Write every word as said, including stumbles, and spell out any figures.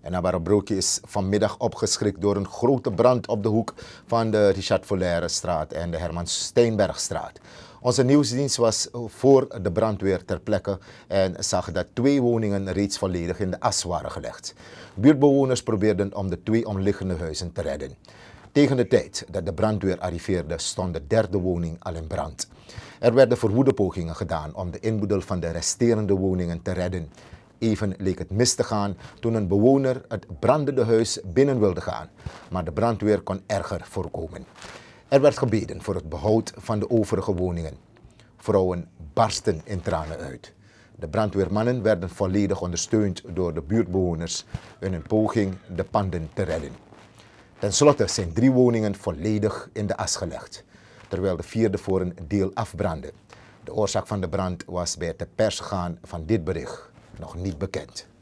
En Abarabroekje is vanmiddag opgeschrikt door een grote brand op de hoek van de Richard Folairestraat en de Herman Steenbergstraat. Onze nieuwsdienst was voor de brandweer ter plekke en zag dat twee woningen reeds volledig in de as waren gelegd. Buurtbewoners probeerden om de twee omliggende huizen te redden. Tegen de tijd dat de brandweer arriveerde stond de derde woning al in brand. Er werden verwoede pogingen gedaan om de inboedel van de resterende woningen te redden. Even leek het mis te gaan toen een bewoner het brandende huis binnen wilde gaan, maar de brandweer kon erger voorkomen. Er werd gebeden voor het behoud van de overige woningen. Vrouwen barsten in tranen uit. De brandweermannen werden volledig ondersteund door de buurtbewoners in een poging de panden te redden. Ten slotte zijn drie woningen volledig in de as gelegd, terwijl de vierde voor een deel afbrandde. De oorzaak van de brand was bij het te pers gaan van dit bericht nog niet bekend.